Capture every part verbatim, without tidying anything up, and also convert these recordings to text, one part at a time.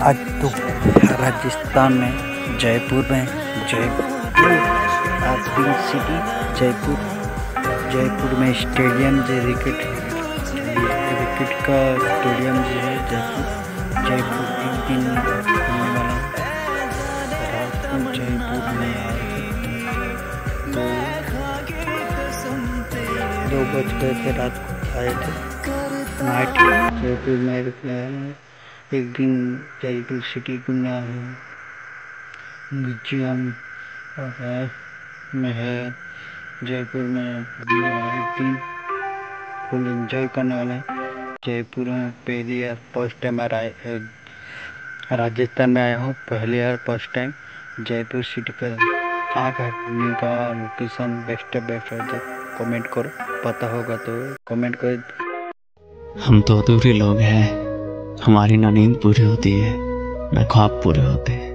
आज तो राजस्थान में जयपुर में जयपुर पिंक सिटी जयपुर जयपुर में स्टेडियम जो क्रिकेट क्रिकेट का स्टेडियम जो है जयपुर जयपुर एक दिन होने वाला रात को जयपुर में दो बज गए थे रात को आए थे नाइट जयपुर में एक दिन जयपुर सिटी घूमना है म्यूजियम में है जयपुर में एक दिन फुल एंजॉय करने वाले जयपुर में पहली बार फर्स्ट टाइम आ रहा राजस्थान में आया हूँ पहली बार फर्स्ट टाइम जयपुर सिटी का कहाँ का घूमने का लोकेशन बेस्ट बेस्ट है कमेंट करो पता होगा तो कमेंट करो। हम तो अधूरे लोग हैं, हमारी ना नींद पूरी होती है ना ख्वाब पूरे होते हैं।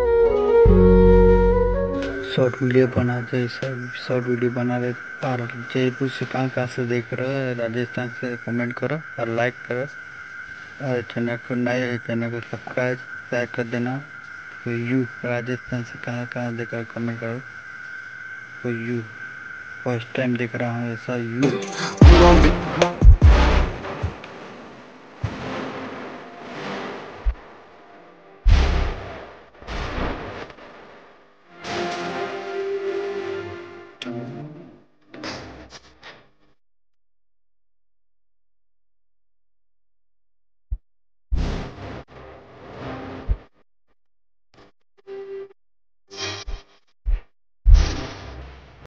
शॉर्ट वीडियो बनाते सब शॉर्ट वीडियो बना रहे और जयपुर से कहाँ कहाँ से देख रहे हो राजस्थान से कमेंट करो और लाइक करो और चैनल को नए है चैनल को सब्सक्राइब शेयर कर देना। तो यू राजस्थान से कहाँ कहाँ देख रहे कमेंट करो। तो यू फर्स्ट टाइम देख रहा हूँ ऐसा यू